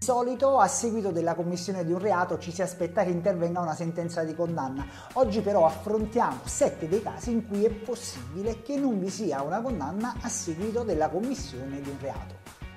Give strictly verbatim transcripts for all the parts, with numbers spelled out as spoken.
Di solito a seguito della commissione di un reato ci si aspetta che intervenga una sentenza di condanna. Oggi però affrontiamo sette dei casi in cui è possibile che non vi sia una condanna a seguito della commissione di un reato.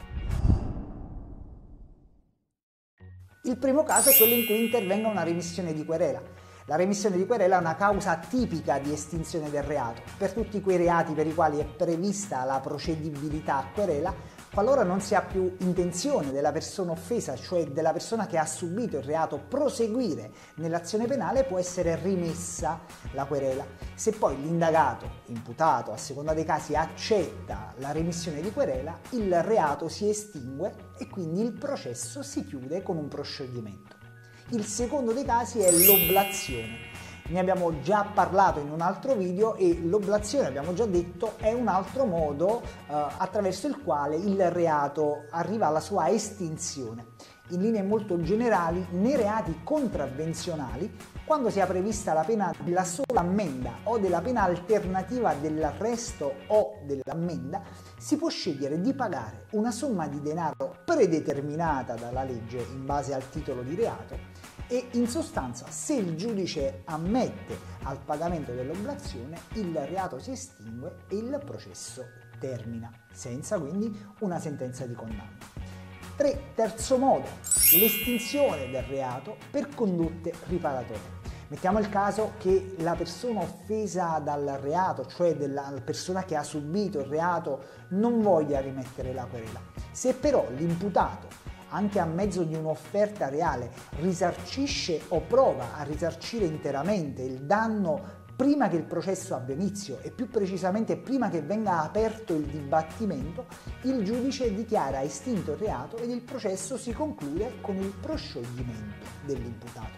Il primo caso è quello in cui intervenga una remissione di querela. La remissione di querela è una causa tipica di estinzione del reato. Per tutti quei reati per i quali è prevista la procedibilità a querela, qualora non si ha più intenzione della persona offesa, cioè della persona che ha subito il reato, proseguire nell'azione penale, può essere rimessa la querela. Se poi l'indagato, imputato, a seconda dei casi, accetta la remissione di querela, il reato si estingue e quindi il processo si chiude con un proscioglimento. Il secondo dei casi è l'oblazione. Ne abbiamo già parlato in un altro video e l'oblazione, abbiamo già detto, è un altro modo eh, attraverso il quale il reato arriva alla sua estinzione. In linee molto generali, nei reati contravvenzionali, quando sia prevista la pena della sola ammenda o della pena alternativa dell'arresto o dell'ammenda, si può scegliere di pagare una somma di denaro predeterminata dalla legge in base al titolo di reato e in sostanza, se il giudice ammette al pagamento dell'oblazione, il reato si estingue e il processo termina, senza quindi una sentenza di condanna. tre. Terzo modo, l'estinzione del reato per condotte riparatorie. Mettiamo il caso che la persona offesa dal reato, cioè della persona che ha subito il reato, non voglia rimettere la querela. Se però l'imputato, anche a mezzo di un'offerta reale, risarcisce o prova a risarcire interamente il danno prima che il processo abbia inizio e più precisamente prima che venga aperto il dibattimento, il giudice dichiara estinto il reato ed il processo si conclude con il proscioglimento dell'imputato.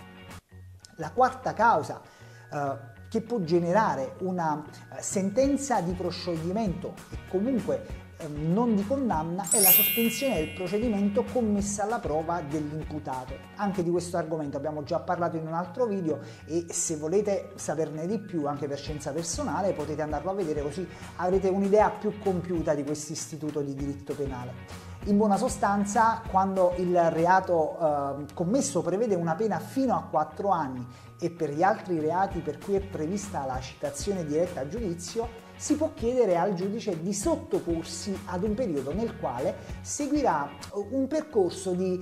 La quarta causa eh, che può generare una eh, sentenza di proscioglimento e comunque non di condanna è la sospensione del procedimento commessa alla prova dell'imputato. Anche di questo argomento abbiamo già parlato in un altro video e se volete saperne di più anche per scienza personale potete andarlo a vedere, così avrete un'idea più compiuta di questo istituto di diritto penale. In buona sostanza, quando il reato eh, commesso prevede una pena fino a quattro anni e per gli altri reati per cui è prevista la citazione diretta a giudizio, si può chiedere al giudice di sottoporsi ad un periodo nel quale seguirà un percorso di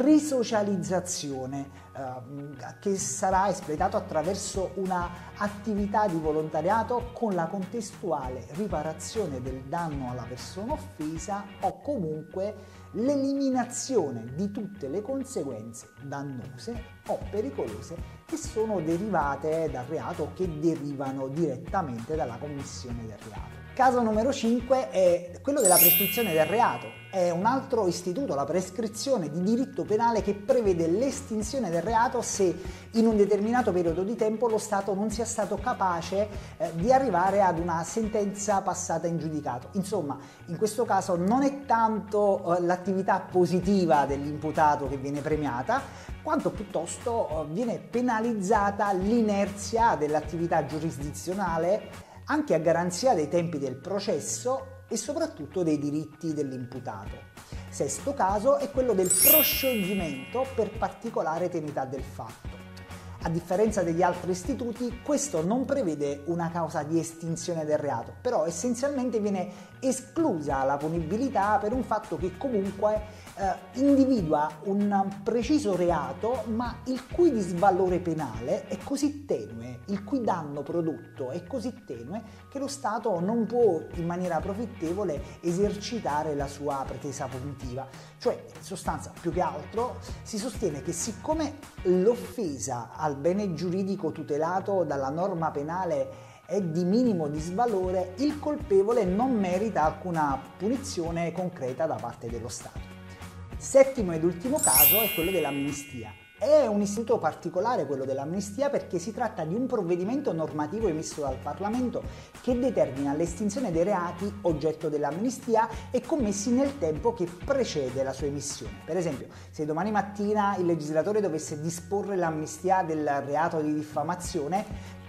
risocializzazione eh, che sarà espletato attraverso una attività di volontariato con la contestuale riparazione del danno alla persona offesa o comunque l'eliminazione di tutte le conseguenze dannose o pericolose che sono derivate dal reato o che derivano direttamente dalla commissione del reato. Caso numero cinque è quello della prescrizione del reato. È un altro istituto, la prescrizione di diritto penale, che prevede l'estinzione del reato se in un determinato periodo di tempo lo Stato non sia stato capace eh, di arrivare ad una sentenza passata in giudicato. Insomma, in questo caso non è tanto eh, l'attività positiva dell'imputato che viene premiata, quanto piuttosto eh, viene penalizzata l'inerzia dell'attività giurisdizionale, anche a garanzia dei tempi del processo e soprattutto dei diritti dell'imputato. Sesto caso è quello del proscioglimento per particolare tenuità del fatto. A differenza degli altri istituti, questo non prevede una causa di estinzione del reato, però essenzialmente viene esclusa la punibilità per un fatto che comunque eh, individua un preciso reato, ma il cui disvalore penale è così tenue, il cui danno prodotto è così tenue che lo Stato non può in maniera profittevole esercitare la sua pretesa punitiva. Cioè, in sostanza, più che altro, si sostiene che siccome l'offesa al bene giuridico tutelato dalla norma penale è di minimo disvalore, il colpevole non merita alcuna punizione concreta da parte dello Stato. Settimo ed ultimo caso è quello dell'amnistia. È un istituto particolare quello dell'amnistia perché si tratta di un provvedimento normativo emesso dal Parlamento che determina l'estinzione dei reati oggetto dell'amnistia e commessi nel tempo che precede la sua emissione. Per esempio, se domani mattina il legislatore dovesse disporre l'amnistia del reato di diffamazione,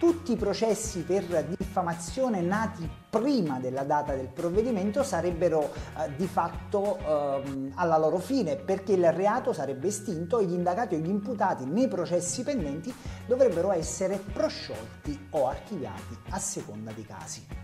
tutti i processi per diffamazione nati prima della data del provvedimento sarebbero eh, di fatto eh, alla loro fine, perché il reato sarebbe estinto e gli indagati o gli imputati nei processi pendenti dovrebbero essere prosciolti o archiviati a seconda dei casi.